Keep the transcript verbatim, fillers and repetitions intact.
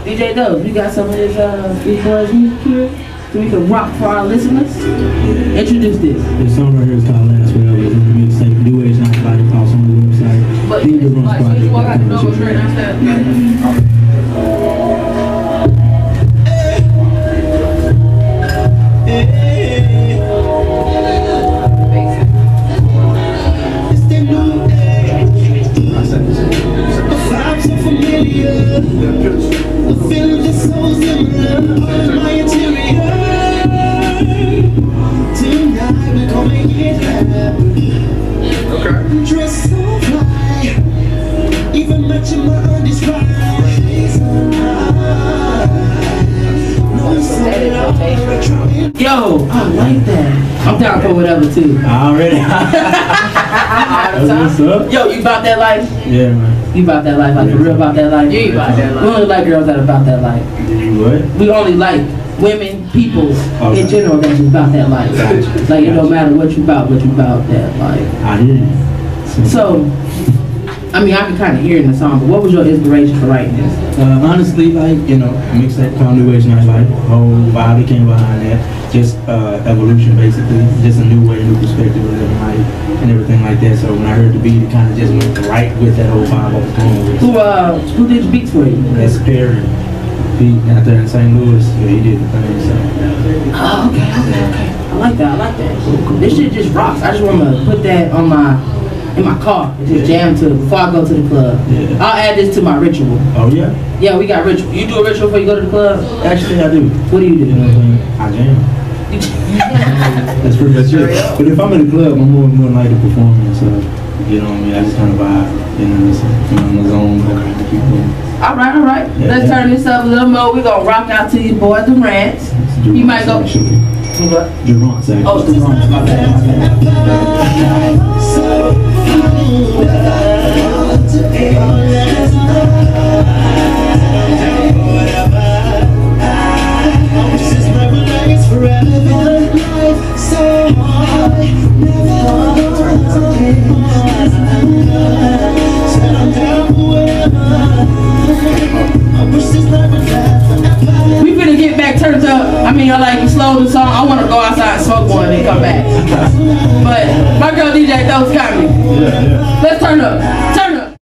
D J Dubs, we got some of his uh, his boys music here, so we can rock for our listeners. Yeah. Introduce this. This song right here is called Last Forever. It's on the mixtape New Age Nightlife. Also on the website. But Think the Runs Project. Walk out the door straight outside. The feeling is so similar, all in my interior. Tonight we're gonna make it happen. Okay. Dressed so fly, even matching my undisguised. Yo, I like that. I'm down for whatever too. Already. What's up? Yo, you about that life? Yeah, man. You about that life, like for real about that life? You about that life. We only like girls that are about that life. You what? We only like women, people Okay. in general that's just about that life. Like it don't matter what you about, but you about that life. I hear you. So, I mean, I can kind of hear in the song, but what was your inspiration for writing this? Uh, honestly, like, you know, mixtape called New Age Nightlife. Whole vibe that came behind that. Just uh, evolution, basically. Just a new way, new perspective of living life and everything like that. So when I heard the beat, it kind of just went right with that whole vibe I was going with. Who uh, who did the beats for you? That's Perry. Beat out there in Saint Louis. Yeah, he did the thing. So. Oh, okay, okay, okay. I like that. I like that. This shit just rocks. I just want to put that on my in my car and just jam to it before I go to the club. Yeah. I'll add this to my ritual. Oh yeah? Yeah, we got ritual. You do a ritual before you go to the club? Actually, I do. What do you do? You know what I'm saying? I jam. That's pretty much it. But if I'm in the club, I'm more more like a performer. So you know what I mean? I just kind of vibe. You know, just, you know, in the zone. Keep going. All right, all right. Yeah, Let's yeah. turn this up a little more. We're gonna rock out to you boys, the rants. You might go. What? Durant, actually. Oh, Durant. My bad, my bad. We finna get back turned up. I mean, I like you slow the song. I want to go outside and smoke one and then come back. But my girl D J Dubs got me. Let's turn up. Turn